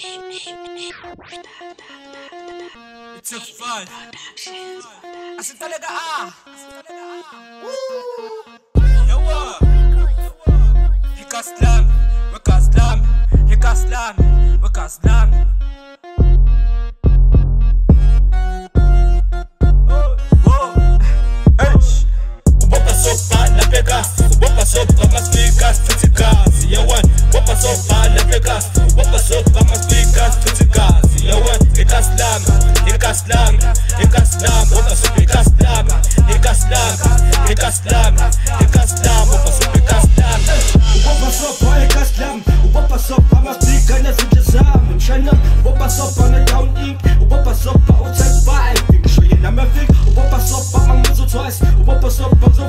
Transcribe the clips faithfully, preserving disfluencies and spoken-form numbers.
It's a fun. Asan talaga ah? Yawa. Hikaslam, wakaslam, hikaslam, wakaslam. Sopa na pega, wapa sopa mastika tutikazi yawan. Wapa sopa na pega, wapa sopa mastika tutikazi yawan. Ikaslam, ikaslam, ikaslam, wapa sopa ikaslam, ikaslam, ikaslam, ikaslam, wapa sopa ikaslam. Wapa sopa ikaslam, wapa sopa mastika na tutizam. Mshana, wapa sopa na down ink, wapa sopa outside vibe. Show you na mafik, wapa sopa mamuzo twice, wapa sopa zo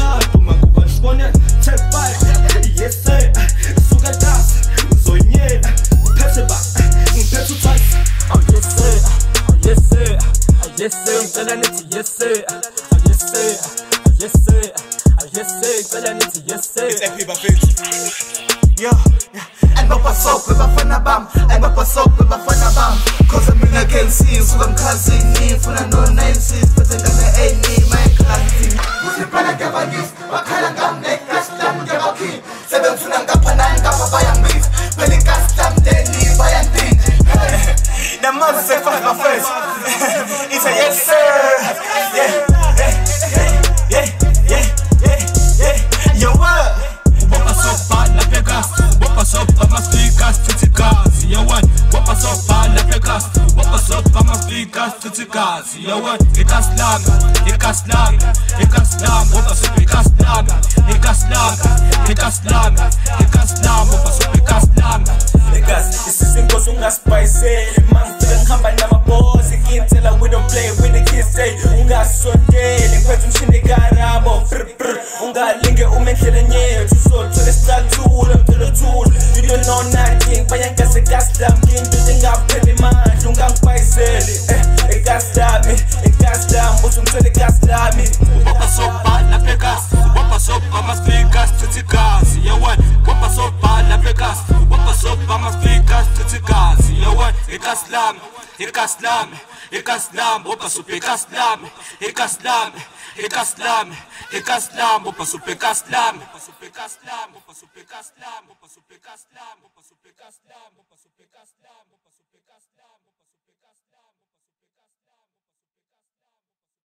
Yes sir, Galanity, yes sir, yes sir, yes sir, yes sir, Galanity, yes sir. It's F P Buffett. Yo, and Papa Soap, Bafana Bam, and Papa Soap, Bafana Bam. Cause I'm in against you, so I'm causing me for no nine six, but I'm gonna aid me, my clarity. Muslim Panagava youth, Wakalangam, neck, Kastam, Gavaki, Seven Funanga Pananga, Bayang beef, Pelicastam, Denny, Bayan Ding. The mother said, fuck my face. He said, yes, sir. Yeah, yeah, yeah, yeah, yeah, yeah. Yo, what? Wapa sopa na pega, wapa sopa mastika tutikazi yawan. Wapa sopa na pega, wapa sopa mastika tutikazi yawan. Ikaslam, ikaslam, ikaslam, wapa sopa ikaslam, ikaslam, ikaslam, ikaslam, wapa sopa ikaslam. Niggas, this is in Unga spicy. Man, feeling hamba na maboss. Again, tell her we don't play with the kids say. Unga sonde, lingkwetu mshinde garabo. Unga linge umenhlele nye. Tusol, tule start tool, I'm to the tool. You don't know nothing, bayang kasi gaslam. King, you think I've plenty man. Unga spicy, eh, eh, gaslam me, eh, gaslam. Busum tule gaslam me. Wapa sopa na pegas, wapa sopa mastika tutikazi yawan. Wapa sopa na pegas, wapa sopa mastika tutikazi yawan. Ikaslam, ikaslam, ikaslam, wapa sopa ikaslam, ikaslam, ikaslam, ikaslam, wapa sopa ikaslam, wapa sopa ikaslam, wapa sopa ikaslam, wapa sopa ikaslam, wapa sopa ikaslam, wapa sopa ikaslam, wapa sopa ikaslam.